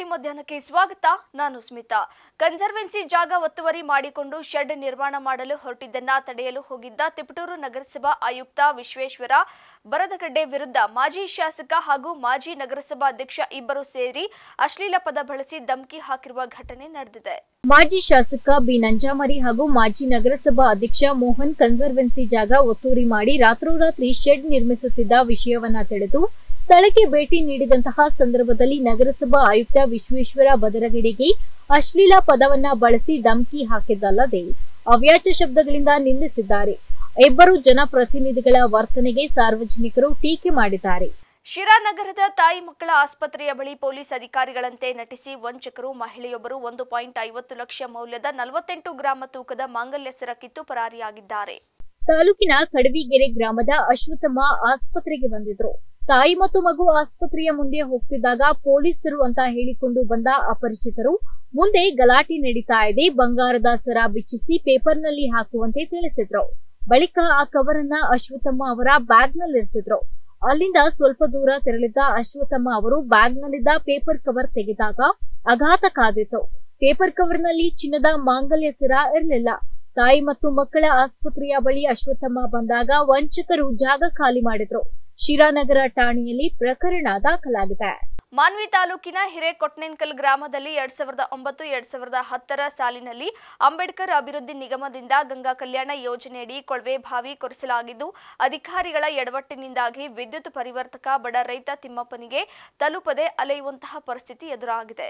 ಮಧ್ಯಾಹ್ನಕ್ಕೆ ಸ್ವಾಗತ. ನಾನು ಸ್ಮಿತಾ. ಕನ್ಸರ್ವೆನ್ಸಿ ಜಾಗ ಒತ್ತುವರಿ ಮಾಡಿಕೊಂಡು ಶೆಡ್ ನಿರ್ಮಾಣ ಮಾಡಲು ಹೊರಟಿದ್ದನ್ನ ತಡೆಯಲು ಹೋಗಿದ್ದ ತಿಪಟೂರು ನಗರಸಭಾ ಆಯುಕ್ತ ವಿಶ್ವೇಶ್ವರ ಬರದಗಡ್ಡೆ ವಿರುದ್ಧ ಮಾಜಿ ಶಾಸಕ ಹಾಗೂ ಮಾಜಿ ನಗರಸಭಾ ಅಧ್ಯಕ್ಷ ಇಬ್ಬರು ಸೇರಿ ಅಶ್ಲೀಲ ಪದ ಬಳಸಿ ಧಮಕಿ ಹಾಕಿರುವ ಘಟನೆ ನಡೆದಿದೆ. ಮಾಜಿ ಶಾಸಕ ಬಿ ನಂಜಾಮರಿ ಹಾಗೂ ಮಾಜಿ ನಗರಸಭಾ ಅಧ್ಯಕ್ಷ ಮೋಹನ್ ಕನ್ಸರ್ವೆನ್ಸಿ ಜಾಗ ಒತ್ತುವರಿ ಮಾಡಿ ರಾತ್ರೋರಾತ್ರಿ ಶೆಡ್ ನಿರ್ಮಿಸುತ್ತಿದ್ದ ವಿಷಯವನ್ನ ತಿಳಿದು ಸ್ಥಳಕ್ಕೆ ಭೇಟಿ ನೀಡಿದಂತಹ ಸಂದರ್ಭದಲ್ಲಿ ನಗರಸಭಾ ಆಯುಕ್ತ ವಿಶ್ವೇಶ್ವರ ಬದರಗಡೆಗೆ ಅಶ್ಲೀಲ ಪದವನ್ನ ಬಳಸಿ ಧಮಕಿ ಹಾಕಿದ್ದಲ್ಲದೆ ಅವ್ಯಾಚ ಶಬ್ದಗಳಿಂದ ನಿಂದಿಸಿದ್ದಾರೆ. ಇಬ್ಬರು ಜನಪ್ರತಿನಿಧಿಗಳ ವರ್ತನೆಗೆ ಸಾರ್ವಜನಿಕರು ಟೀಕೆ ಮಾಡಿದ್ದಾರೆ. ಶಿರಾನಗರದ ತಾಯಿ ಮಕ್ಕಳ ಆಸ್ಪತ್ರೆಯ ಬಳಿ ಪೊಲೀಸ್ ಅಧಿಕಾರಿಗಳಂತೆ ನಟಿಸಿ ವಂಚಕರು ಮಹಿಳೆಯೊಬ್ಬರು 1.50 ಲಕ್ಷ ಮೌಲ್ಯದ 48 ಗ್ರಾಂ ತೂಕದ ಮಾಂಗಲ್ಯ ಸರ ಕಿತ್ತು ಪರಾರಿಯಾಗಿದ್ದಾರೆ. ತಾಲೂಕಿನ ಕಡವಿಗೆರೆ ಗ್ರಾಮದ ಅಶ್ವತ್ಥಮ್ಮ ಆಸ್ಪತ್ರೆಗೆ ಬಂದಿದ್ರು. ತಾಯಿ ಮತ್ತು ಮಗು ಆಸ್ಪತ್ರೆಯ ಮುಂದೆ ಹೋಗ್ತಿದ್ದಾಗ ಪೊಲೀಸರು ಅಂತ ಹೇಳಿಕೊಂಡು ಬಂದ ಅಪರಿಚಿತರು ಮುಂದೆ ಗಲಾಟೆ ನಡೀತಾ ಇದೆ, ಬಂಗಾರದ ಸರ ಬಿಚ್ಚಿಸಿ ಪೇಪರ್ನಲ್ಲಿ ಹಾಕುವಂತೆ ತಿಳಿಸಿದ್ರು. ಬಳಿಕ ಆ ಕವರನ್ನ ಅಶ್ವತ್ಥಮ್ಮ ಅವರ ಬ್ಯಾಗ್ನಲ್ಲಿರಿಸಿದ್ರು. ಅಲ್ಲಿಂದ ಸ್ವಲ್ಪ ದೂರ ತೆರಳಿದ್ದ ಅಶ್ವತ್ಥಮ್ಮ ಅವರು ಬ್ಯಾಗ್ನಲ್ಲಿದ್ದ ಪೇಪರ್ ಕವರ್ ತೆಗೆದಾಗ ಆಘಾತ ಕಾದಿತ್ತು. ಪೇಪರ್ ಕವರ್ನಲ್ಲಿ ಚಿನ್ನದ ಮಾಂಗಲ್ಯ ಸರ ಇರಲಿಲ್ಲ. ತಾಯಿ ಮತ್ತು ಮಕ್ಕಳ ಆಸ್ಪತ್ರೆಯ ಬಳಿ ಅಶ್ವತ್ಥಮ್ಮ ಬಂದಾಗ ವಂಚಕರು ಜಾಗ ಖಾಲಿ ಮಾಡಿದ್ರು. ಶಿರಾನಗರ ಠಾಣೆಯಲ್ಲಿ ಪ್ರಕರಣ ದಾಖಲಾಗಿದೆ. ಮಾನ್ವಿ ತಾಲೂಕಿನ ಹಿರೇಕೊಟ್ನೆನ್ಕಲ್ ಗ್ರಾಮದಲ್ಲಿ 2009-2010 ಸಾಲಿನಲ್ಲಿ ಅಂಬೇಡ್ಕರ್ ಅಭಿವೃದ್ಧಿ ನಿಗಮದಿಂದ ಗಂಗಾ ಕಲ್ಯಾಣ ಯೋಜನೆಯಡಿ ಕೊಳವೆ ಬಾವಿ ಕೊರೆಸಲಾಗಿದ್ದು, ಅಧಿಕಾರಿಗಳ ಎಡವಟ್ಟಿನಿಂದಾಗಿ ವಿದ್ಯುತ್ ಪರಿವರ್ತಕ ಬಡ ರೈತ ತಿಮ್ಮಪ್ಪನಿಗೆ ತಲುಪದೆ ಅಲೆಯುವಂತಹ ಪರಿಸ್ಥಿತಿ ಎದುರಾಗಿದೆ.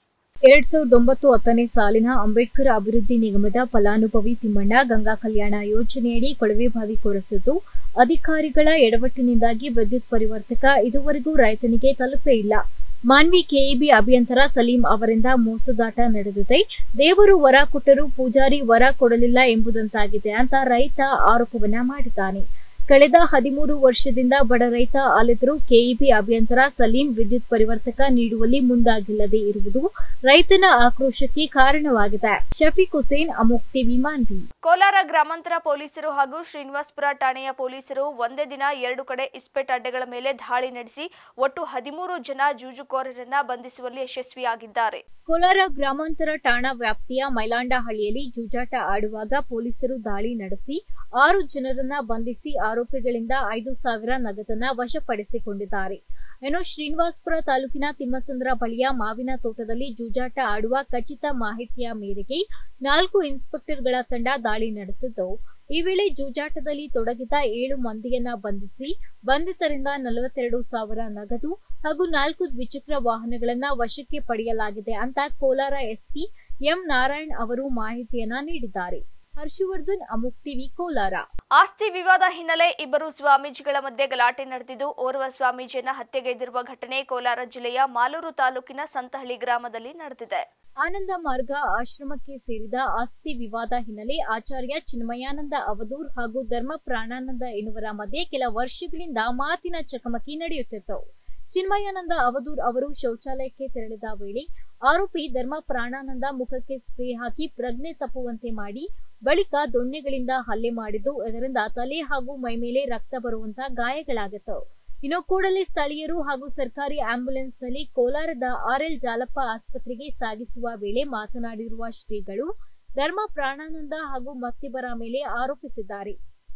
2009-10 ಸಾಲಿನ ಅಂಬೇಡ್ಕರ್ ಅಭಿವೃದ್ಧಿ ನಿಗಮದ ಫಲಾನುಭವಿ ತಿಮ್ಮಣ್ಣ ಗಂಗಾ ಕಲ್ಯಾಣ ಯೋಜನೆಯಡಿ ಕೊಳವೆ ಬಾವಿ ಕೊರೆಸಿದ್ದು, ಅಧಿಕಾರಿಗಳ ಎಡವಟ್ಟಿನಿಂದಾಗಿ ವಿದ್ಯುತ್ ಪರಿವರ್ತಕ ಇದುವರೆಗೂ ರೈತನಿಗೆ ತಲುಪೇ ಇಲ್ಲ. ಮಾನ್ವಿ ಕೆಇಬಿ ಅಭಿಯಂತರ ಸಲೀಂ ಅವರಿಂದ ಮೋಸದಾಟ ನಡೆದಿದೆ. ದೇವರು ವರ ಕೊಟ್ಟರೂ ಪೂಜಾರಿ ವರ ಕೊಡಲಿಲ್ಲ ಎಂಬುದಂತಾಗಿದೆ ಅಂತ ರೈತ ಆರೋಪವನ್ನ ಮಾಡಿದ್ದಾನೆ. ಕಳೆದ 13 ವರ್ಷದಿಂದ ಬಡ ರೈತ ಅಲೆದರೂ ಕೆಇಬಿ ಅಭಿಯಂತರ ಸಲೀಂ ವಿದ್ಯುತ್ ಪರಿವರ್ತಕ ನೀಡುವಲ್ಲಿ ಮುಂದಾಗಿಲ್ಲದೆ ಇರುವುದು ರೈತನ ಆಕ್ರೋಶಕ್ಕೆ ಕಾರಣವಾಗಿದೆ. ಶಫೀಕ್ ಹುಸೇನ್, ಅಮೋಕ್ ಟಿವಿ, ಮಾನ್ವಿ. ಕೋಲಾರ ಗ್ರಾಮಾಂತರ ಪೊಲೀಸರು ಹಾಗೂ ಶ್ರೀನಿವಾಸಪುರ ಠಾಣೆಯ ಪೊಲೀಸರು ಒಂದೇ ದಿನ 2 ಕಡೆ ಇಸ್ಪೇಟ್ ಅಡ್ಡೆಗಳ ಮೇಲೆ ದಾಳಿ ನಡೆಸಿ ಒಟ್ಟು 13 ಜನ ಜೂಜುಕೋರರನ್ನ ಬಂಧಿಸುವಲ್ಲಿ ಯಶಸ್ವಿಯಾಗಿದ್ದಾರೆ. ಕೋಲಾರ ಗ್ರಾಮಾಂತರ ಠಾಣಾ ವ್ಯಾಪ್ತಿಯ ಮೈಲಾಂಡಹಳ್ಳಿಯಲ್ಲಿ ಜೂಜಾಟ ಆಡುವಾಗ ಪೊಲೀಸರು ದಾಳಿ ನಡೆಸಿ 6 ಜನರನ್ನ ಬಂಧಿಸಿ ಆರೋಪಿಗಳಿಂದ 5,000 ನಗದನ್ನ ವಶಪಡಿಸಿಕೊಂಡಿದ್ದಾರೆ. ಇನ್ನು ಶ್ರೀನಿವಾಸಪುರ ತಾಲೂಕಿನ ತಿಮ್ಮಸಂದ್ರ ಬಳಿಯ ಮಾವಿನ ತೋಟದಲ್ಲಿ ಜೂಜಾಟ ಆಡುವ ಖಚಿತ ಮಾಹಿತಿಯ ಮೇರೆಗೆ 4 ಇನ್ಸ್ಪೆಕ್ಟರ್ಗಳ ತಂಡ ದಾಳಿ ನಡೆಸಿದ್ದು, ಈ ವೇಳೆ ಜೂಜಾಟದಲ್ಲಿ ತೊಡಗಿದ 7 ಮಂದಿಯನ್ನ ಬಂಧಿಸಿ ಬಂಧಿತರಿಂದ 42,000 ನಗದು ಹಾಗೂ 4 ದ್ವಿಚಕ್ರ ವಾಹನಗಳನ್ನ ವಶಕ್ಕೆ ಪಡೆಯಲಾಗಿದೆ ಅಂತ ಕೋಲಾರ ಎಸ್ಪಿ ಎಂ ನಾರಾಯಣ್ ಅವರು ಮಾಹಿತಿಯನ್ನ ನೀಡಿದ್ದಾರೆ. ಹರ್ಷವರ್ಧನ್, ಅಮೋಕ್ ಟಿವಿ, ಕೋಲಾರ. ಆಸ್ತಿ ವಿವಾದ ಹಿನ್ನೆಲೆ ಇಬ್ಬರು ಸ್ವಾಮೀಜಿಗಳ ಮಧ್ಯೆ ಗಲಾಟೆ ನಡೆದಿದ್ದು, ಓರ್ವ ಸ್ವಾಮೀಜಿಯನ್ನ ಹತ್ಯೆಗೈದಿರುವ ಘಟನೆ ಕೋಲಾರ ಜಿಲ್ಲೆಯ ಮಾಲೂರು ತಾಲೂಕಿನ ಸಂತಹಳ್ಳಿ ಗ್ರಾಮದಲ್ಲಿ ನಡೆದಿದೆ. ಆನಂದ ಮಾರ್ಗ ಆಶ್ರಮಕ್ಕೆ ಸೇರಿದ ಆಸ್ತಿ ವಿವಾದ ಹಿನ್ನೆಲೆ ಆಚಾರ್ಯ ಚಿನ್ಮಯಾನಂದ ಅವಧೂರ್ ಹಾಗೂ ಧರ್ಮ ಪ್ರಾಣಾನಂದ ಎನ್ನುವರ ಮಧ್ಯೆ ಕೆಲ ವರ್ಷಗಳಿಂದ ಮಾತಿನ ಚಕಮಕಿ ನಡೆಯುತ್ತಿತ್ತು. ಚಿನ್ಮಯಾನಂದ ಅವಧೂರ್ ಅವರು ಶೌಚಾಲಯಕ್ಕೆ ತೆರಳಿದ ವೇಳೆ ಆರೋಪಿ ಧರ್ಮ ಪ್ರಾಣಾನಂದ ಮುಖಕ್ಕೆ ಸ್ಪ್ರೇ ಹಾಕಿ ಪ್ರಜ್ಞೆ ತಪ್ಪುವಂತೆ ಮಾಡಿ ಬಳಿಕ ದೊಣ್ಣೆಗಳಿಂದ ಹಲ್ಲೆ ಮಾಡಿದ್ದು, ಇದರಿಂದ ತಲೆ ಹಾಗೂ ಮೈಮೇಲೆ ರಕ್ತ ಬರುವಂತ ಗಾಯಗಳಾಗಿತ್ತು. ಇನ್ನು ಕೂಡಲೇ ಸ್ಥಳೀಯರು ಹಾಗೂ ಸರ್ಕಾರಿ ಆಂಬ್ಯುಲೆನ್ಸ್ನಲ್ಲಿ ಕೋಲಾರದ ಆರ್ಎಲ್ ಜಾಲಪ್ಪ ಆಸ್ಪತ್ರೆಗೆ ಸಾಗಿಸುವ ವೇಳೆ ಮಾತನಾಡಿರುವ ಶ್ರೀಗಳು ಧರ್ಮ ಪ್ರಾಣಾನಂದ ಹಾಗೂ ಮತ್ತಿಬ್ಬರ ಮೇಲೆ ಆರೋಪಿಸಿದ್ದಾರೆ.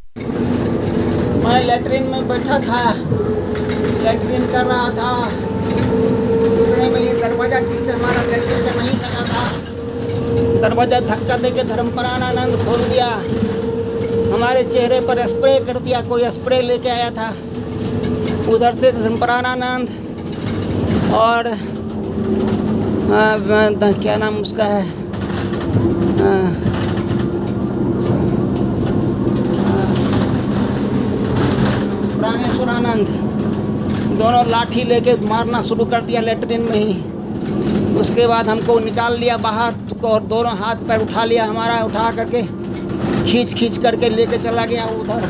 लैट्रिन में बैठा था, लैट्रिन कर रहा था, उतने में ये दरवाज़ा ठीक से हमारा लैट्रिन का नहीं लगा था। दरवाज़ा धक्का देके धर्मपरानंद खोल दिया, हमारे चेहरे पर स्प्रे कर दिया, कोई स्प्रे लेके आया था। उधर से धर्मपरानंद और क्या नाम उसका है, प्राणेश्वरानंद, दोनों लाठी लेके मारना शुरू कर दिया लेटरिन में ही। उसके बाद हमको निकाल लिया बाहर और दोनों हाथ पैर उठा लिया हमारा, उठा करके खींच करके लेके चला गया उधर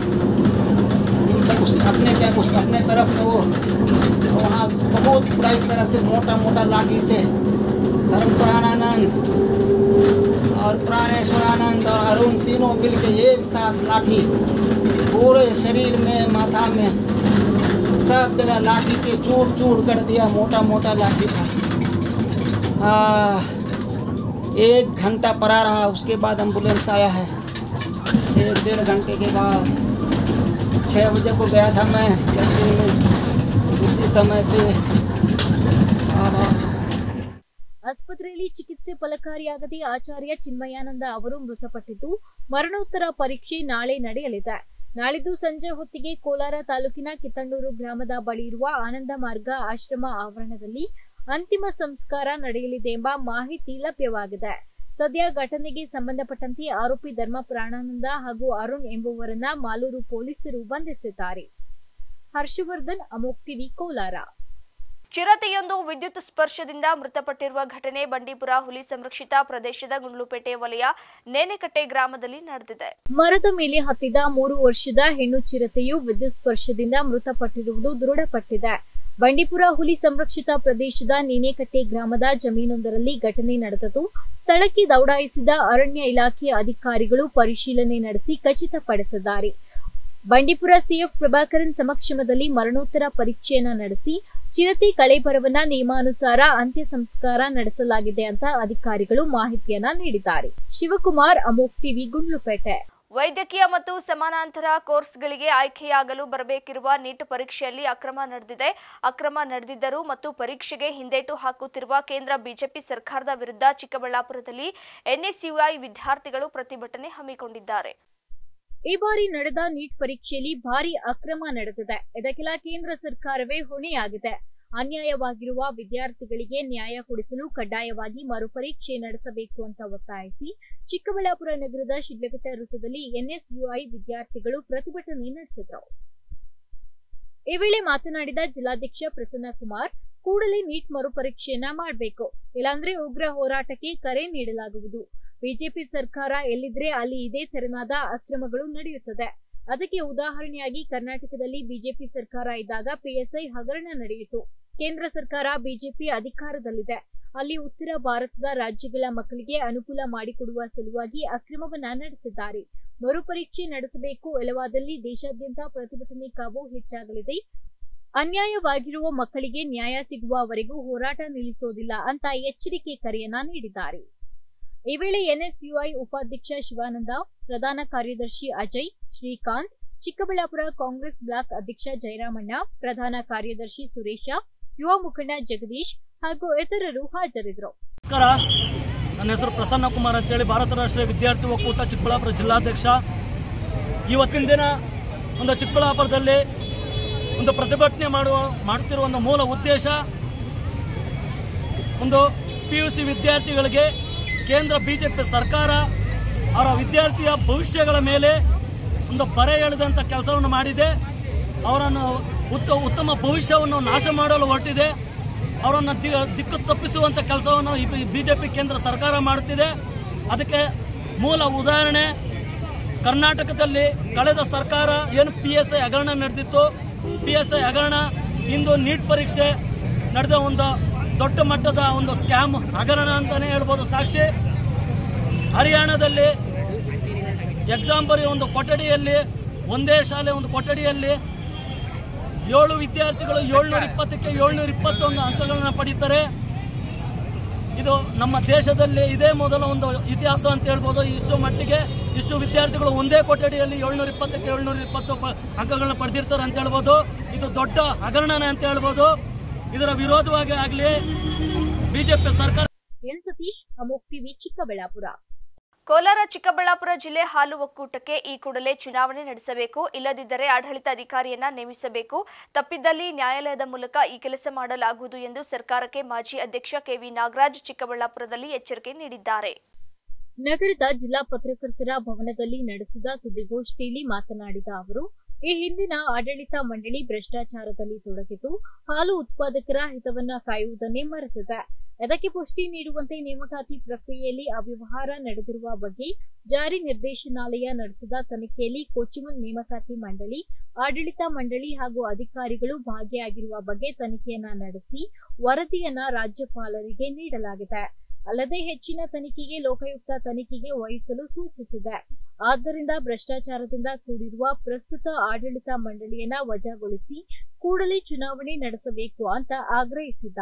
अपने तरफ में। वो वहाँ बहुत बुरी तरह से मोटा लाठी से धर्मपरानंद और प्राणेश्वरानंद और अरुण तीनों मिलके एक साथ लाठी पूरे शरीर में, माथा में, सब जगह लाठी से चूर कर दिया। मोटा लाठी था। 1 घंटा पड़ा रहा, उसके बाद एम्बुलेंस आया है। 1-1.5 घंटे के बाद 6 बजे को गया था मैं लंदन में, उसी समय से ಆಸ್ಪತ್ರೆಯಲ್ಲಿ ಚಿಕಿತ್ಸೆ ಫಲಕಾರಿಯಾಗದೆ ಆಚಾರ್ಯ ಚಿನ್ಮಯಾನಂದ ಅವರು ಮೃತಪಟ್ಟಿದ್ದು, ಮರಣೋತ್ತರ ಪರೀಕ್ಷೆ ನಾಳೆ ನಡೆಯಲಿದೆ. ನಾಳಿದ್ದು ಸಂಜೆ ಹೊತ್ತಿಗೆ ಕೋಲಾರ ತಾಲೂಕಿನ ಕಿತ್ತಣ್ಣೂರು ಗ್ರಾಮದ ಬಳಿ ಇರುವ ಆನಂದ ಮಾರ್ಗ ಆಶ್ರಮ ಆವರಣದಲ್ಲಿ ಅಂತಿಮ ಸಂಸ್ಕಾರ ನಡೆಯಲಿದೆ ಎಂಬ ಮಾಹಿತಿ ಲಭ್ಯವಾಗಿದೆ. ಸದ್ಯ ಘಟನೆಗೆ ಸಂಬಂಧಪಟ್ಟಂತೆ ಆರೋಪಿ ಧರ್ಮ ಪ್ರಾಣಾನಂದ ಹಾಗೂ ಅರುಣ್ ಎಂಬುವರನ್ನ ಮಾಲೂರು ಪೊಲೀಸರು ಬಂಧಿಸಿದ್ದಾರೆ. ಹರ್ಷವರ್ಧನ್, ಅಮೋಕ್ ಟಿವಿ, ಕೋಲಾರ. ಚಿರತೆಯೊಂದು ವಿದ್ಯುತ್ ಸ್ಪರ್ಶದಿಂದ ಮೃತಪಟ್ಟಿರುವ ಘಟನೆ ಬಂಡೀಪುರ ಹುಲಿ ಸಂರಕ್ಷಿತ ಪ್ರದೇಶದ ಗುಂಡ್ಲುಪೇಟೆ ವಲಯ ನೇನೆಕಟ್ಟೆ ಗ್ರಾಮದಲ್ಲಿ ನಡೆದಿದೆ. ಮರದ ಮೇಲೆ ಹತ್ತಿದ 3 ವರ್ಷದ ಹೆಣ್ಣು ಚಿರತೆಯು ವಿದ್ಯುತ್ ಸ್ಪರ್ಶದಿಂದ ಮೃತಪಟ್ಟಿರುವುದು ದೃಢಪಟ್ಟಿದೆ. ಬಂಡೀಪುರ ಹುಲಿ ಸಂರಕ್ಷಿತ ಪ್ರದೇಶದ ನೇನೆಕಟ್ಟೆ ಗ್ರಾಮದ ಜಮೀನೊಂದರಲ್ಲಿ ಘಟನೆ ನಡೆದಿದ್ದು, ಸ್ಥಳಕ್ಕೆ ದೌಡಾಯಿಸಿದ ಅರಣ್ಯ ಇಲಾಖೆ ಅಧಿಕಾರಿಗಳು ಪರಿಶೀಲನೆ ನಡೆಸಿ ಖಚಿತಪಡಿಸಿದ್ದಾರೆ. ಬಂಡೀಪುರ ಸಿಎಫ್ ಪ್ರಭಾಕರನ್ ಸಮಕ್ಷಮದಲ್ಲಿ ಮರಣೋತ್ತರ ಪರೀಕ್ಷೆಯನ್ನ ನಡೆಸಿ ಚಿರತೆ ಕಳೇಬರವನ್ನ ನಿಯಮಾನುಸಾರ ಅಂತ್ಯ ಸಂಸ್ಕಾರ ನಡೆಸಲಾಗಿದೆ ಅಂತ ಅಧಿಕಾರಿಗಳು ಮಾಹಿತಿಯನ್ನ ನೀಡಿದ್ದಾರೆ. ಶಿವಕುಮಾರ್, ಅಮೋಕ್ ಟಿವಿ, ಗುಂಡ್ಲುಪೇಟೆ. ವೈದ್ಯಕೀಯ ಮತ್ತು ಸಮಾನಾಂತರ ಕೋರ್ಸ್ಗಳಿಗೆ ಆಯ್ಕೆಯಾಗಲು ಬರಬೇಕಿರುವ ನೀಟ್ ಪರೀಕ್ಷೆಯಲ್ಲಿ ಅಕ್ರಮ ನಡೆದಿದೆ. ಅಕ್ರಮ ನಡೆದಿದ್ದರೂ ಮತ್ತು ಪರೀಕ್ಷೆಗೆ ಹಿಂದೇಟು ಹಾಕುತ್ತಿರುವ ಕೇಂದ್ರ ಬಿಜೆಪಿ ಸರ್ಕಾರದ ವಿರುದ್ಧ ಚಿಕ್ಕಬಳ್ಳಾಪುರದಲ್ಲಿ ಎನ್ಎಸ್ಯುಐ ವಿದ್ಯಾರ್ಥಿಗಳು ಪ್ರತಿಭಟನೆ ಹಮ್ಮಿಕೊಂಡಿದ್ದಾರೆ. ಈ ಬಾರಿ ನಡೆದ ನೀಟ್ ಪರೀಕ್ಷೆಯಲ್ಲಿ ಭಾರಿ ಅಕ್ರಮ ನಡೆದಿದೆ. ಇದಕ್ಕೆಲ್ಲ ಕೇಂದ್ರ ಸರ್ಕಾರವೇ ಹೊಣೆಯಾಗಿದೆ. ಅನ್ಯಾಯವಾಗಿರುವ ವಿದ್ಯಾರ್ಥಿಗಳಿಗೆ ನ್ಯಾಯ ಕೊಡಿಸಲು ಕಡ್ಡಾಯವಾಗಿ ಮರುಪರೀಕ್ಷೆ ನಡೆಸಬೇಕು ಅಂತ ಒತ್ತಾಯಿಸಿ ಚಿಕ್ಕಬಳ್ಳಾಪುರ ನಗರದ ಶಿಡ್ಲಘಟ್ಟ ವೃತ್ತದಲ್ಲಿ ಎನ್ಎಸ್ಯುಐ ವಿದ್ಯಾರ್ಥಿಗಳು ಪ್ರತಿಭಟನೆ ನಡೆಸಿದರು. ಈ ವೇಳೆ ಮಾತನಾಡಿದ ಜಿಲ್ಲಾಧ್ಯಕ್ಷ ಪ್ರಸನ್ನ ಕುಮಾರ್, ಕೂಡಲೇ ನೀಟ್ ಮರುಪರೀಕ್ಷೆಯನ್ನ ಮಾಡಬೇಕು, ಇಲ್ಲಾಂದ್ರೆ ಉಗ್ರ ಹೋರಾಟಕ್ಕೆ ಕರೆ ನೀಡಲಾಗುವುದು. ಬಿಜೆಪಿ ಸರ್ಕಾರ ಎಲ್ಲಿದ್ರೆ ಅಲ್ಲಿ ಇದೇ ತೆರನಾದ ಅಕ್ರಮಗಳು ನಡೆಯುತ್ತದೆ. ಅದಕ್ಕೆ ಉದಾಹರಣೆಯಾಗಿ ಕರ್ನಾಟಕದಲ್ಲಿ ಬಿಜೆಪಿ ಸರ್ಕಾರ ಇದ್ದಾಗ ಪಿಎಸ್ಐ ಹಗರಣ ನಡೆಯಿತು. ಕೇಂದ್ರ ಸರ್ಕಾರ ಬಿಜೆಪಿ ಅಧಿಕಾರದಲ್ಲಿದೆ. ಅಲ್ಲಿ ಉತ್ತರ ಭಾರತದ ರಾಜ್ಯಗಳ ಮಕ್ಕಳಿಗೆ ಅನುಕೂಲ ಮಾಡಿಕೊಡುವ ಸಲುವಾಗಿ ಅಕ್ರಮವನ್ನ ನಡೆಸಿದ್ದಾರೆ. ಮರುಪರೀಕ್ಷೆ ನಡೆಸಬೇಕು, ಇಲ್ಲವಾದಲ್ಲಿ ದೇಶಾದ್ಯಂತ ಪ್ರತಿಭಟನೆ ಕಾವು ಹೆಚ್ಚಾಗಲಿದೆ. ಅನ್ಯಾಯವಾಗಿರುವ ಮಕ್ಕಳಿಗೆ ನ್ಯಾಯ ಸಿಗುವವರೆಗೂ ಹೋರಾಟ ನಿಲ್ಲಿಸೋದಿಲ್ಲ ಅಂತ ಎಚ್ಚರಿಕೆ ಕರೆಯನ್ನ ನೀಡಿದ್ದಾರೆ. ಈ ವೇಳೆ ಎನ್ಎಸ್ಯುಐ ಉಪಾಧ್ಯಕ್ಷ ಶಿವಾನಂದ, ಪ್ರಧಾನ ಕಾರ್ಯದರ್ಶಿ ಅಜಯ್, ಶ್ರೀಕಾಂತ್, ಚಿಕ್ಕಬಳ್ಳಾಪುರ ಕಾಂಗ್ರೆಸ್ ಬ್ಲಾಕ್ ಅಧ್ಯಕ್ಷ ಜಯರಾಮಣ್ಣ, ಪ್ರಧಾನ ಕಾರ್ಯದರ್ಶಿ ಸುರೇಶ, ಯುವ ಮುಖಂಡ ಜಗದೀಶ್ ಹಾಗೂ ಇತರರು ಹಾಜರಿದ್ದರು. ನಮಸ್ಕಾರ, ನನ್ನ ಹೆಸರು ಪ್ರಸನ್ನ ಕುಮಾರ್ ಅಂತೇಳಿ ಭಾರತ ರಾಷ್ಟ್ರೀಯ ವಿದ್ಯಾರ್ಥಿ ಒಕ್ಕೂಟ ಚಿಕ್ಕಬಳ್ಳಾಪುರ ಜಿಲ್ಲಾಧ್ಯಕ್ಷ. ಇವತ್ತಿನ ದಿನ ಒಂದು ಚಿಕ್ಕಬಳ್ಳಾಪುರದಲ್ಲಿ ಒಂದು ಪ್ರತಿಭಟನೆ ಮಾಡುತ್ತಿರುವ ಒಂದು ಮೂಲ ಉದ್ದೇಶ, ಒಂದು ಪಿಯುಸಿ ವಿದ್ಯಾರ್ಥಿಗಳಿಗೆ ಕೇಂದ್ರ ಬಿಜೆಪಿ ಸರ್ಕಾರ ಅವರ ವಿದ್ಯಾರ್ಥಿಯ ಭವಿಷ್ಯಗಳ ಮೇಲೆ ಒಂದು ಬರೆ ಎಳೆದಂತ ಕೆಲಸವನ್ನು ಮಾಡಿದೆ. ಅವರನ್ನು ಉತ್ತಮ ಭವಿಷ್ಯವನ್ನು ನಾಶ ಮಾಡಲು ಹೊರಟಿದೆ. ಅವರನ್ನು ದಿಕ್ಕು ತಪ್ಪಿಸುವಂತ ಕೆಲಸವನ್ನು ಬಿಜೆಪಿ ಕೇಂದ್ರ ಸರ್ಕಾರ ಮಾಡುತ್ತಿದೆ. ಅದಕ್ಕೆ ಮೂಲ ಉದಾಹರಣೆ, ಕರ್ನಾಟಕದಲ್ಲಿ ಕಳೆದ ಸರ್ಕಾರ ಏನು ಪಿಎಸ್ಐ ಹಗರಣ ನಡೆದಿತ್ತು, ಪಿಎಸ್ಐ ಹಗರಣ ಇಂದು ನೀಟ್ ಪರೀಕ್ಷೆ ನಡೆದ ಒಂದು ದೊಡ್ಡ ಮಟ್ಟದ ಒಂದು ಸ್ಕ್ಯಾಮ್ ಹಗರಣ ಅಂತಾನೆ ಹೇಳ್ಬೋದು. ಸಾಕ್ಷಿ, ಹರಿಯಾಣದಲ್ಲಿ ಎಕ್ಸಾಮ್ ಬರೆಯುವ ಒಂದು ಕೊಠಡಿಯಲ್ಲಿ, ಒಂದೇ ಶಾಲೆ ಒಂದು ಕೊಠಡಿಯಲ್ಲಿ 7 ವಿದ್ಯಾರ್ಥಿಗಳು 720ಕ್ಕೆ 721 ಅಂಕಗಳನ್ನು ಪಡೀತಾರೆ. ಇದು ನಮ್ಮ ದೇಶದಲ್ಲಿ ಇದೇ ಮೊದಲ ಒಂದು ಇತಿಹಾಸ ಅಂತ ಹೇಳ್ಬೋದು. ಇಷ್ಟು ಮಟ್ಟಿಗೆ ಇಷ್ಟು ವಿದ್ಯಾರ್ಥಿಗಳು ಒಂದೇ ಕೊಠಡಿಯಲ್ಲಿ 720ಕ್ಕೆ 720 ಅಂಕಗಳನ್ನ ಪಡೆದಿರ್ತಾರೆ ಅಂತ ಹೇಳ್ಬೋದು. ಇದು ದೊಡ್ಡ ಹಗರಣನೇ ಅಂತ ಹೇಳ್ಬೋದು. ಇದರ ವಿರೋಧವಾಗಿ ಆಗಲಿ ಬಿಜೆಪಿ ಸರ್ಕಾರ. ಎನ್ ಸತೀಶ್, ಅಮೋಕ್ ಟಿವಿ, ಚಿಕ್ಕಬಳ್ಳಾಪುರ. ಕೋಲಾರ ಚಿಕ್ಕಬಳ್ಳಾಪುರ ಜಿಲ್ಲೆ ಹಾಲು ಒಕ್ಕೂಟಕ್ಕೆ ಈ ಕೂಡಲೇ ಚುನಾವಣೆ ನಡೆಸಬೇಕು, ಇಲ್ಲದಿದ್ದರೆ ಆಡಳಿತಾಧಿಕಾರಿಯನ್ನ ನೇಮಿಸಬೇಕು. ತಪ್ಪಿದ್ದಲ್ಲಿ ನ್ಯಾಯಾಲಯದ ಮೂಲಕ ಈ ಕೆಲಸ ಮಾಡಲಾಗುವುದು ಎಂದು ಸರ್ಕಾರಕ್ಕೆ ಮಾಜಿ ಅಧ್ಯಕ್ಷ ಕೆವಿ ನಾಗರಾಜ್ ಚಿಕ್ಕಬಳ್ಳಾಪುರದಲ್ಲಿ ಎಚ್ಚರಿಕೆ ನೀಡಿದ್ದಾರೆ. ನಗರದ ಜಿಲ್ಲಾ ಪತ್ರಕರ್ತರ ಭವನದಲ್ಲಿ ನಡೆಸಿದ ಸುದ್ದಿಗೋಷ್ಠಿಯಲ್ಲಿ ಮಾತನಾಡಿದ ಅವರು, ಈ ಹಿಂದಿನ ಆಡಳಿತ ಮಂಡಳಿ ಭ್ರಷ್ಟಾಚಾರದಲ್ಲಿ ತೊಡಗಿದ್ದು ಹಾಲು ಉತ್ಪಾದಕರ ಹಿತವನ್ನ ಕಾಯುವುದನ್ನೇ ಮರೆತಿದೆ. ಇದಕ್ಕೆ ಪುಷ್ಟಿ ನೀಡುವಂತೆ ನೇಮಕಾತಿ ಪ್ರಕ್ರಿಯೆಯಲ್ಲಿ ಅವ್ಯವಹಾರ ನಡೆದಿರುವ ಬಗ್ಗೆ ಜಾರಿ ನಿರ್ದೇಶನಾಲಯ ನಡೆಸಿದ ತನಿಖೆಯಲ್ಲಿ ಕೊಚ್ಚಿಮಲ್ ನೇಮಕಾತಿ ಮಂಡಳಿ, ಆಡಳಿತ ಮಂಡಳಿ ಹಾಗೂ ಅಧಿಕಾರಿಗಳು ಭಾಗಿಯಾಗಿರುವ ಬಗ್ಗೆ ತನಿಖೆಯನ್ನ ನಡೆಸಿ ವರದಿಯನ್ನ ರಾಜ್ಯಪಾಲರಿಗೆ ನೀಡಲಾಗಿದೆ. ಅಲ್ಲದೆ ಹೆಚ್ಚಿನ ತನಿಖೆಗೆ ಲೋಕಾಯುಕ್ತ ತನಿಖೆಗೆ ವಹಿಸಲು ಸೂಚಿಸಿದೆ. ಆದ್ದರಿಂದ ಭ್ರಷ್ಟಾಚಾರದಿಂದ ಕೂಡಿರುವ ಪ್ರಸ್ತುತ ಆಡಳಿತ ಮಂಡಳಿಯನ್ನ ವಜಾಗೊಳಿಸಿ ಕೂಡಲೇ ಚುನಾವಣೆ ನಡೆಸಬೇಕು ಅಂತ ಆಗ್ರಹಿಸಿದ್ದಾರೆ.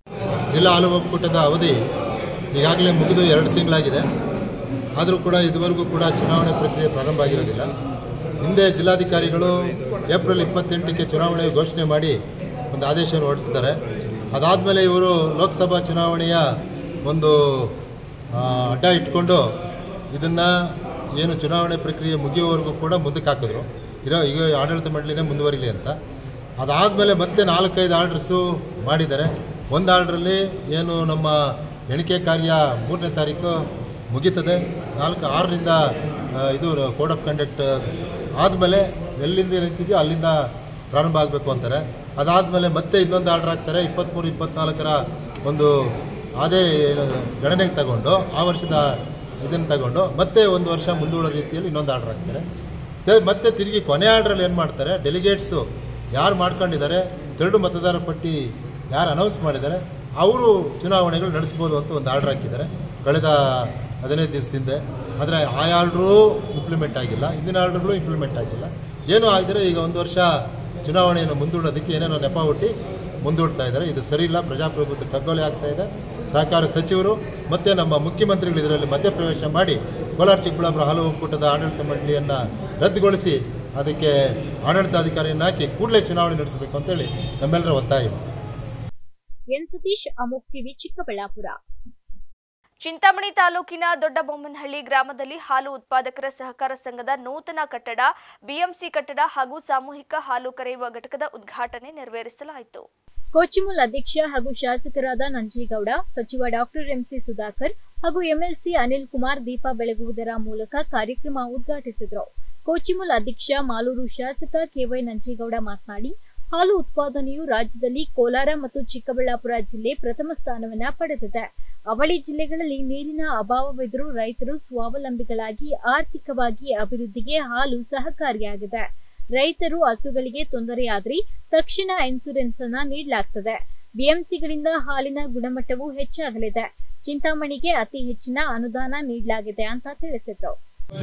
ಜಿಲ್ಲಾ ಹಾಲು ಒಕ್ಕೂಟದ ಅವಧಿ ಈಗಾಗಲೇ ಮುಗಿದು 2 ತಿಂಗಳಾಗಿದೆ. ಆದರೂ ಕೂಡ ಇದುವರೆಗೂ ಕೂಡ ಚುನಾವಣೆ ಪ್ರಕ್ರಿಯೆ ಪ್ರಾರಂಭ ಆಗಿರೋದಿಲ್ಲ. ಹಿಂದೆ ಜಿಲ್ಲಾಧಿಕಾರಿಗಳು ಏಪ್ರಿಲ್ 28ಕ್ಕೆ ಚುನಾವಣೆ ಘೋಷಣೆ ಮಾಡಿ ಒಂದು ಆದೇಶವನ್ನು ಹೊರಡಿಸಿದ್ದಾರೆ. ಅದಾದಮೇಲೆ ಇವರು ಲೋಕಸಭಾ ಚುನಾವಣೆಯ ಒಂದು ಅಡ್ಡ ಇಟ್ಕೊಂಡು ಇದನ್ನು ಏನು ಚುನಾವಣೆ ಪ್ರಕ್ರಿಯೆ ಮುಗಿಯುವವರೆಗೂ ಕೂಡ ಮುಂದಕ್ಕೆ ಹಾಕಿದ್ರು. ಈಗ ಆಡಳಿತ ಮಂಡಳಿನೇ ಮುಂದುವರಿಲಿ ಅಂತ. ಅದಾದಮೇಲೆ ಮತ್ತೆ 4-5 ಆರ್ಡರ್ಸು ಮಾಡಿದ್ದಾರೆ. ಒಂದು ಆರ್ಡ್ರಲ್ಲಿ ಏನು ನಮ್ಮ ಎಣಿಕೆ ಕಾರ್ಯ 3ನೇ ತಾರೀಕು ಮುಗೀತದೆ. 4-6ರಿಂದ ಇದು ಕೋಡ್ ಆಫ್ ಕಂಡಕ್ಟ್ ಆದಮೇಲೆ ಎಲ್ಲಿಂದ ನಿಂತಿದೆಯೋ ಅಲ್ಲಿಂದ ಪ್ರಾರಂಭ ಆಗಬೇಕು ಅಂತಾರೆ. ಅದಾದಮೇಲೆ ಮತ್ತೆ ಇನ್ನೊಂದು ಆರ್ಡರ್ ಹಾಕ್ತಾರೆ 23-24ರ ಒಂದು ಅದೇ ಗಣನೆಗೆ ತಗೊಂಡು ಆ ವರ್ಷದ ಇದನ್ನು ತಗೊಂಡು ಮತ್ತೆ 1 ವರ್ಷ ಮುಂದೂಡೋ ರೀತಿಯಲ್ಲಿ ಇನ್ನೊಂದು ಆರ್ಡರ್ ಹಾಕ್ತಾರೆ. ಮತ್ತೆ ತಿರುಗಿ ಕೊನೆ ಆರ್ಡ್ರಲ್ಲಿ ಏನು ಮಾಡ್ತಾರೆ, ಡೆಲಿಗೇಟ್ಸು ಯಾರು ಮಾಡ್ಕೊಂಡಿದ್ದಾರೆ, ಕರಡು ಮತದಾರ ಪಟ್ಟಿ ಯಾರು ಅನೌನ್ಸ್ ಮಾಡಿದ್ದಾರೆ ಅವರು ಚುನಾವಣೆಗಳು ನಡೆಸ್ಬೋದು ಅಂತ ಒಂದು ಆರ್ಡರ್ ಹಾಕಿದ್ದಾರೆ ಕಳೆದ 15 ದಿವಸದಿಂದ. ಆದರೆ ಆ ಆರ್ಡ್ರೂ ಇಂಪ್ಲಿಮೆಂಟ್ ಆಗಿಲ್ಲ, ಹಿಂದಿನ ಆರ್ಡರ್ಗಳು ಇಂಪ್ಲಿಮೆಂಟ್ ಆಗಿಲ್ಲ. ಏನೂ ಆಗಿದ್ರೆ ಈಗ 1 ವರ್ಷ ಚುನಾವಣೆಯನ್ನು ಮುಂದೂಡೋದಕ್ಕೆ ಏನೇನೋ ನೆಪ ಹುಟ್ಟಿ ಮುಂದೂಡ್ತಾ ಇದ್ದಾರೆ. ಇದು ಸರಿ ಇಲ್ಲ, ಪ್ರಜಾಪ್ರಭುತ್ವ ಕಗ್ಗೊಲೆ ಆಗ್ತಾ ಇದೆ. ಸಹಕಾರ ಸಚಿವರು ಮತ್ತು ನಮ್ಮ ಮುಖ್ಯಮಂತ್ರಿಗಳು ಇದರಲ್ಲಿ ಮಧ್ಯಪ್ರವೇಶ ಮಾಡಿ ಕೋಲಾರ ಚಿಕ್ಕಬಳ್ಳಾಪುರ ಹಾಲು ಒಕ್ಕೂಟದ ಆಡಳಿತ ಮಂಡಳಿಯನ್ನು ರದ್ದುಗೊಳಿಸಿ ಅದಕ್ಕೆ ಆಡಳಿತಾಧಿಕಾರಿಯನ್ನು ಹಾಕಿ ಕೂಡಲೇ ಚುನಾವಣೆ ನಡೆಸಬೇಕು ಅಂತೇಳಿ ನಮ್ಮೆಲ್ಲರ ಒತ್ತಾಯ. ಎನ್ ಸತೀಶ್, ಅಮೋಕ್ ಟಿವಿ, ಚಿಕ್ಕಬಳ್ಳಾಪುರ. ಚಿಂತಾಮಣಿ ತಾಲೂಕಿನ ದೊಡ್ಡಬೊಮ್ಮನಹಳ್ಳಿ ಗ್ರಾಮದಲ್ಲಿ ಹಾಲು ಉತ್ಪಾದಕರ ಸಹಕಾರ ಸಂಘದ ನೂತನ ಕಟ್ಟಡ, ಬಿಎಂಸಿ ಕಟ್ಟಡ ಹಾಗೂ ಸಾಮೂಹಿಕ ಹಾಲು ಕರೆಯುವ ಘಟಕದ ಉದ್ಘಾಟನೆ ನೆರವೇರಿಸಲಾಯಿತು. ಕೋಚಿಮುಲ್ ಅಧ್ಯಕ್ಷ ಹಾಗೂ ಶಾಸಕರಾದ ನಂಜೇಗೌಡ, ಸಚಿವ ಡಾಕ್ಟರ್ ಎಂಸಿ ಸುಧಾಕರ್ ಹಾಗೂ ಎಂಎಲ್ಸಿ ಅನಿಲ್ ಕುಮಾರ್ ದೀಪ ಬೆಳಗುವುದರ ಮೂಲಕ ಕಾರ್ಯಕ್ರಮ ಉದ್ಘಾಟಿಸಿದರು. ಕೋಚಿಮುಲ್ ಅಧ್ಯಕ್ಷ ಮಾಲೂರು ಶಾಸಕ ಕೆವೈ ನಂಜೇಗೌಡ ಮಾತನಾಡಿ, ಹಾಲು ಉತ್ಪಾದನೆಯು ರಾಜ್ಯದಲ್ಲಿ ಕೋಲಾರ ಮತ್ತು ಚಿಕ್ಕಬಳ್ಳಾಪುರ ಜಿಲ್ಲೆ ಪ್ರಥಮ ಸ್ಥಾನವನ್ನ ಪಡೆದಿದೆ. ಅವಳಿ ಜಿಲ್ಲೆಗಳಲ್ಲಿ ನೀರಿನ ಅಭಾವವಿದ್ದರೂ ರೈತರು ಸ್ವಾವಲಂಬಿಗಳಾಗಿ ಆರ್ಥಿಕವಾಗಿ ಅಭಿವೃದ್ಧಿಗೆ ಹಾಲು ಸಹಕಾರಿಯಾಗಿದೆ. ರೈತರು ಹಸುಗಳಿಗೆ ತೊಂದರೆಯಾದರೆ ತಕ್ಷಣ ಇನ್ಸೂರೆನ್ಸ್ ಅನ್ನ ನೀಡಲಾಗುತ್ತದೆ. ಬಿಎಂಸಿಗಳಿಂದ ಹಾಲಿನ ಗುಣಮಟ್ಟವೂ ಹೆಚ್ಚಾಗಲಿದೆ. ಚಿಂತಾಮಣಿಗೆ ಅತಿ ಹೆಚ್ಚಿನ ಅನುದಾನ ನೀಡಲಾಗಿದೆ ಅಂತ ತಿಳಿಸಿದರು.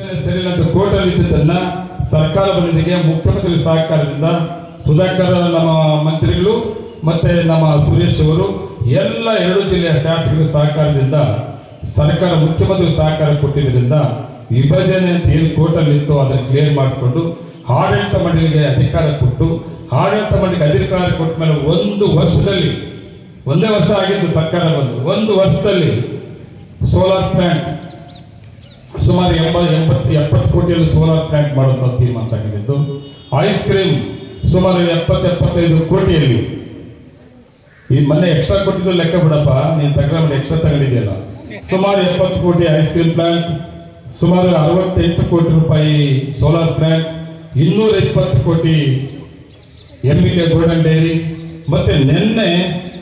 ಸರ್ಕಾರದೊಂದಿಗೆ ಮುಖ್ಯಮಂತ್ರಿ ಸಹಕಾರದಿಂದ ಸುಧಾಕರ್ ನಮ್ಮ ಮಂತ್ರಿಗಳು ಮತ್ತೆ ನಮ್ಮ ಸುರೇಶ್ ಅವರು ಎಲ್ಲ 2 ಜಿಲ್ಲೆಯ ಶಾಸಕರ ಸಹಕಾರದಿಂದ ಸರ್ಕಾರ ಮುಖ್ಯಮಂತ್ರಿ ಸಹಕಾರ ಕೊಟ್ಟಿದ್ದರಿಂದ ವಿಭಜನೆ ಅಂತ ಏನು ಕೋರ್ಟಲ್ಲಿ ಇತ್ತು ಅದನ್ನು ಕ್ಲಿಯರ್ ಮಾಡಿಕೊಂಡು ಆಡಳಿತ ಮಂಡಳಿಗೆ ಅಧಿಕಾರ ಕೊಟ್ಟು ಆಡಳಿತ ಮಂಡಳಿಗೆ ಅಧಿಕಾರ ಕೊಟ್ಟ ಮೇಲೆ 1 ವರ್ಷದಲ್ಲಿ, 1 ವರ್ಷ ಆಗಿದ್ದು ಸರ್ಕಾರ ಬಂದು 1 ವರ್ಷದಲ್ಲಿ ಸೋಲಾರ್ ಪ್ಲಾಂಟ್ ಸುಮಾರು 70 ಕೋಟಿಯಲ್ಲಿ ಸೋಲಾರ್ ಪ್ಲಾಂಟ್ ಮಾಡೋದು ತೀರ್ಮಾನ ತಗೊಂಡಿದ್ದು. ಐಸ್ ಕ್ರೀಮ್ ಸುಮಾರು 70-75 ಕೋಟಿಯಲ್ಲಿ. ಈ ಮೊನ್ನೆ ಎಕ್ಸ್ಟ್ರಾ ಕೊಟ್ಟಿದ್ದು ಲೆಕ್ಕ ಬಿಡಪ್ಪ, ನೀನು ತಗೊಂಡು ಎಕ್ಸ್ಟ್ರಾ ತಗೊಂಡಿದೆಯಲ್ಲ. ಸುಮಾರು 70 ಕೋಟಿ ಐಸ್ ಕ್ರೀಮ್ ಪ್ಲಾಂಟ್, ಸುಮಾರು 68 ಕೋಟಿ ರೂಪಾಯಿ ಸೋಲಾರ್ ಪ್ಲಾಂಟ್, 220 ಕೋಟಿ ಎಂಬಿಕೆ ಗೋಲ್ಡನ್ ಡೈರಿ, ಮತ್ತೆ ನಿನ್ನೆ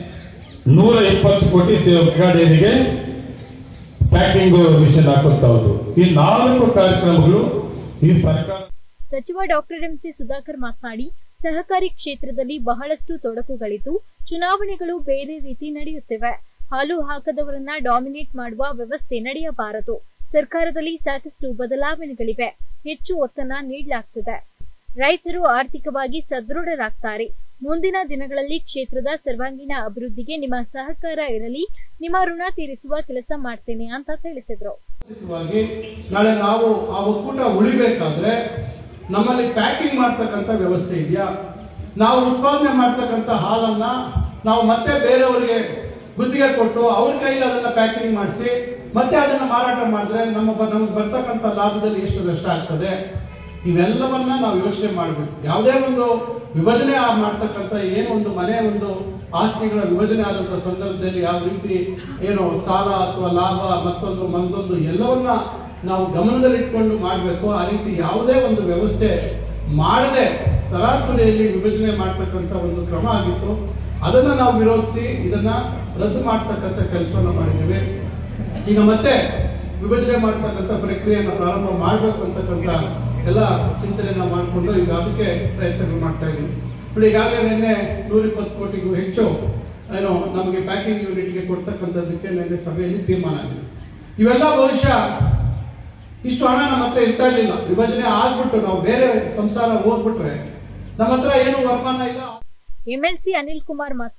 120 ಕೋಟಿ ಮೆಗಾ ಡೈರಿಗೆ ಪ್ಯಾಕಿಂಗ್ ಮಿಷನ್ ಹಾಕುತ್ತಾ ಹೋದ್ರು. ಈ 4 ಕಾರ್ಯಕ್ರಮಗಳು ಈ ಸರ್ಕಾರ. ಸಚಿವ ಡಾಕ್ಟರ್ ಎಂಸಿ ಸುಧಾಕರ್ ಮಾತನಾಡಿ, ಸಹಕಾರಿ ಕ್ಷೇತ್ರದಲ್ಲಿ ಬಹಳಷ್ಟು ತೊಡಕುಗಳಿದ್ದು ಚುನಾವಣೆಗಳು ಬೇರೆ ರೀತಿ ನಡೆಯುತ್ತಿವೆ. ಹಾಲು ಹಾಕದವರನ್ನ ಡಾಮಿನೇಟ್ ಮಾಡುವ ವ್ಯವಸ್ಥೆ ನಡೆಯಬಾರದು. ಸರ್ಕಾರದಲ್ಲಿ ಸಾಕಷ್ಟು ಬದಲಾವಣೆಗಳಿವೆ. ಹೆಚ್ಚು ಒತ್ತನ್ನ ನೀಡಲಾಗುತ್ತದೆ. ರೈತರು ಆರ್ಥಿಕವಾಗಿ ಸದೃಢರಾಗ್ತಾರೆ. ಮುಂದಿನ ದಿನಗಳಲ್ಲಿ ಕ್ಷೇತ್ರದ ಸರ್ವಾಂಗೀಣ ಅಭಿವೃದ್ಧಿಗೆ ನಿಮ್ಮ ಸಹಕಾರ ಇರಲಿ. ನಿಮ್ಮ ಋಣ ತೀರಿಸುವ ಕೆಲಸ ಮಾಡ್ತೇನೆ ಅಂತ ತಿಳಿಸಿದ್ರು. ನಾಳೆ ನಾವು ಆ ಒಕ್ಕೂಟ ಉಳಿಬೇಕಾದ್ರೆ ನಮ್ಮಲ್ಲಿ ಪ್ಯಾಕಿಂಗ್ ಮಾಡ್ತಕ್ಕಂಥ ವ್ಯವಸ್ಥೆ ಇದೆಯಾ? ನಾವು ಉತ್ಪಾದನೆ ಮಾಡ್ತಕ್ಕಂಥ ಹಾಲನ್ನ ನಾವು ಮತ್ತೆ ಬೇರೆಯವರಿಗೆ ಗುತ್ತಿಗೆ ಕೊಟ್ಟು ಅವ್ರ ಕೈಲಿ ಅದನ್ನ ಪ್ಯಾಕಿಂಗ್ ಮಾಡಿಸಿ ಮತ್ತೆ ಅದನ್ನ ಮಾರಾಟ ಮಾಡಿದ್ರೆ ನಮ್ಗೆ ಬರ್ತಕ್ಕಂಥ ಲಾಭದಲ್ಲಿ ಎಷ್ಟು ನಷ್ಟ ಆಗ್ತದೆ? ಇವೆಲ್ಲವನ್ನ ನಾವು ಯೋಚನೆ ಮಾಡಬೇಕು. ಯಾವುದೇ ಒಂದು ವಿಭಜನೆ ಮಾಡ್ತಕ್ಕಂಥ ಏನೊಂದು ಮನೆ ಒಂದು ಆಸ್ತಿಗಳ ವಿಭಜನೆ ಆದಂತ ಸಂದರ್ಭದಲ್ಲಿ ಯಾವ ರೀತಿ ಏನೋ ಸಾಲ ಅಥವಾ ಲಾಭ ಮತ್ತೊಂದು ಎಲ್ಲವನ್ನ ನಾವು ಗಮನದಲ್ಲಿಟ್ಕೊಂಡು ಮಾಡಬೇಕು. ಆ ರೀತಿ ಯಾವುದೇ ಒಂದು ವ್ಯವಸ್ಥೆ ಮಾಡದೆ ತರಾತುರಿಯಲ್ಲಿ ವಿಭಜನೆ ಮಾಡ್ತಕ್ಕಂಥ ಒಂದು ಕ್ರಮ ಆಗಿತ್ತು. ಅದನ್ನ ನಾವು ವಿರೋಧಿಸಿ ಇದನ್ನ ರದ್ದು ಮಾಡ್ತಕ್ಕಂಥ ಕೆಲಸವನ್ನು ಮಾಡಿದ್ದೇವೆ. ಈಗ ಮತ್ತೆ ವಿಭಜನೆ ಮಾಡ್ತಕ್ಕಂಥ ಪ್ರಕ್ರಿಯೆಯನ್ನು ಪ್ರಾರಂಭ ಮಾಡಬೇಕು ಅಂತಕ್ಕಂಥ ಎಲ್ಲ ಚಿಂತನೆಯನ್ನ ಮಾಡಿಕೊಂಡು ಈಗ ಅದಕ್ಕೆ ಪ್ರಯತ್ನಗಳು ಮಾಡ್ತಾ ಇದ್ದೀವಿ. ಈಗಾಗಲೇ ನಿನ್ನೆ 120 ಕೋಟಿಗೂ ಹೆಚ್ಚು ಏನೋ ನಮಗೆ ಪ್ಯಾಕಿಂಗ್ ಯೂನಿಟ್ಗೆ ಕೊಡ್ತಕ್ಕಂಥದ್ದಕ್ಕೆ ನಿನ್ನೆ ಸಭೆಯಲ್ಲಿ ತೀರ್ಮಾನ ಆಗಿದೆ. ಇವೆಲ್ಲ ಬಹುಶಃ ಇಷ್ಟು ಹಣ ನಮ್ಮ ಹತ್ರ ಇರ್ತಾ ಇರಲಿಲ್ಲ. ವಿಭಜನೆ ಆಗ್ಬಿಟ್ಟು ನಾವು ಬೇರೆ ಸಂಸಾರ ಹೋಗ್ಬಿಟ್ರೆ ನಮ್ಮ ಹತ್ರ ಏನು ವರಮಾನ ಇಲ್ಲ. ಎಂಎಲ್ಸಿ ಅನಿಲ್ ಕುಮಾರ್ ಮಾತನಾಡಿ,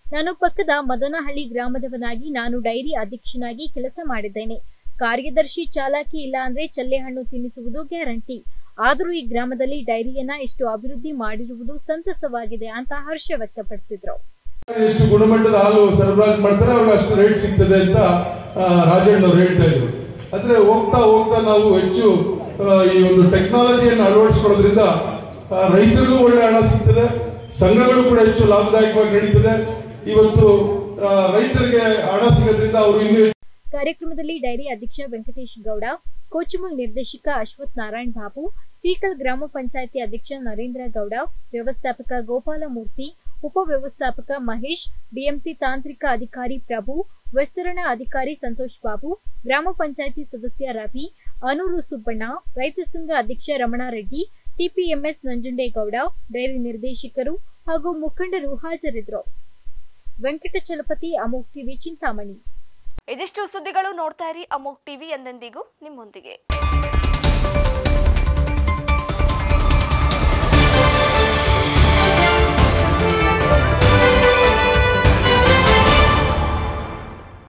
ನಾನು ಪಕ್ಕದ ಮದನಹಳ್ಳಿ ಗ್ರಾಮದವನಾಗಿ ನಾನು ಡೈರಿ ಅಧ್ಯಕ್ಷನಾಗಿ ಕೆಲಸ ಮಾಡಿದ್ದೇನೆ. ಕಾರ್ಯದರ್ಶಿ ಚಾಲಾಕಿ ಇಲ್ಲ ಅಂದ್ರೆ ಚಲ್ಲೆಹಣ್ಣು ತಿನ್ನಿಸುವುದು ಗ್ಯಾರಂಟಿ. ಆದರೂ ಈ ಗ್ರಾಮದಲ್ಲಿ ಡೈರಿಯನ್ನ ಇಷ್ಟು ಅಭಿವೃದ್ಧಿ ಮಾಡಿರುವುದು ಸಂತಸವಾಗಿದೆ ಅಂತ ಹರ್ಷ ವ್ಯಕ್ತಪಡಿಸಿದ್ರು. ಎಷ್ಟು ಗುಣಮಟ್ಟದ ಹಾಲು ಸರಬರಾಜು ಮಾಡ್ತಾರೆ ಅವ್ರಿಗೆ ಅಷ್ಟು ರೇಟ್ ಸಿಗ್ತದೆ ಅಂತ ರಾಜಣ್ಣ ಅವರು ಹೇಳ್ತಾ ಇದ್ರು. ಆದ್ರೆ ಹೋಗ್ತಾ ಹೋಗ್ತಾ ನಾವು ಹೆಚ್ಚು ಈ ಒಂದು ಟೆಕ್ನಾಲಜಿಯನ್ನು ಅಳವಡಿಸಿಕೊಳ್ಳೋದ್ರಿಂದ ರೈತರಿಗೂ ಒಳ್ಳೆ ಹಣ ಸಿಗ್ತದೆ, ಸಂಘಗಳು ಕೂಡ ಹೆಚ್ಚು ಲಾಭದಾಯಕವಾಗಿ ನಡೀತದೆ. ಇವತ್ತು ರೈತರಿಗೆ ಹಣ ಸಿಗೋದ್ರಿಂದ ಅವರು ಇನ್ನೂ. ಕಾರ್ಯಕ್ರಮದಲ್ಲಿ ಡೈರಿ ಅಧ್ಯಕ್ಷ ವೆಂಕಟೇಶ್ ಗೌಡ, ಕೋಚಮುಲ್ ನಿರ್ದೇಶಕ ಅಶ್ವಥ್ ನಾರಾಯಣ್ ಬಾಬು, ಸೀಕಲ್ ಗ್ರಾಮ ಪಂಚಾಯಿತಿ ಅಧ್ಯಕ್ಷ ನರೇಂದ್ರ ಗೌಡ, ವ್ಯವಸ್ಥಾಪಕ ಗೋಪಾಲಮೂರ್ತಿ, ಉಪ ವ್ಯವಸ್ಥಾಪಕ ಮಹೇಶ್, ಬಿಎಂಸಿ ತಾಂತ್ರಿಕ ಅಧಿಕಾರಿ ಪ್ರಭು, ವಿಸ್ತರಣಾ ಅಧಿಕಾರಿ ಸಂತೋಷ್ ಬಾಬು, ಗ್ರಾಮ ಪಂಚಾಯಿತಿ ಸದಸ್ಯ ರವಿ, ಅನೂರು ಸುಬ್ಬಣ್ಣ, ರೈತ ಸಂಘ ಅಧ್ಯಕ್ಷ ರಮಣಾರೆಡ್ಡಿ, ಟಿಪಿಎಂಎಸ್ ನಂಜುಂಡೇಗೌಡ, ಡೈರಿ ನಿರ್ದೇಶಕರು ಹಾಗೂ ಮುಖಂಡರು ಹಾಜರಿದ್ದರು. ವೆಂಕಟಚಲಪತಿ, ಅಮೋಘ್ ಟಿವಿ, ಚಿಂತಾಮಣಿ. ಇದಿಷ್ಟು ಸುದ್ದಿಗಳು. ನೋಡ್ತಾ ಇರಿ ಅಮೋಘ್ ಟಿವಿ, ಎಂದೆಂದಿಗೂ ನಿಮ್ಮೊಂದಿಗೆ.